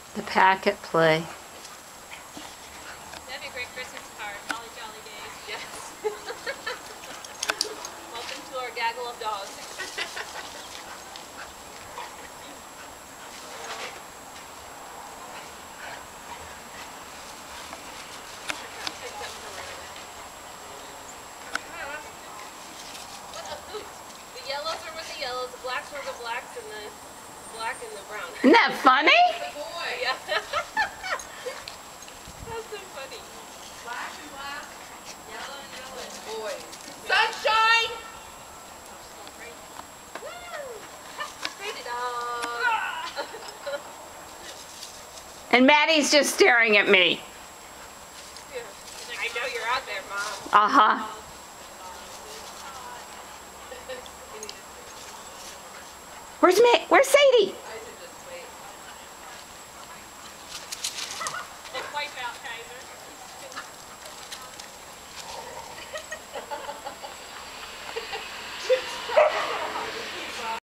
The packet play. That'd be a great Christmas card. Holly Jolly Days. Yes. Welcome to our gaggle of dogs. What a hoot. The yellows are with the yellows, the blacks are with the blacks, and the black and the brown. Isn't that funny? The boy. Yeah. That's so funny. Black and black, yellow and yellow. Boy. Sunshine! Woo! Pretty dog. And Maddie's just staring at me. I know you're out there, Mom. Uh-huh. Where's Sadie?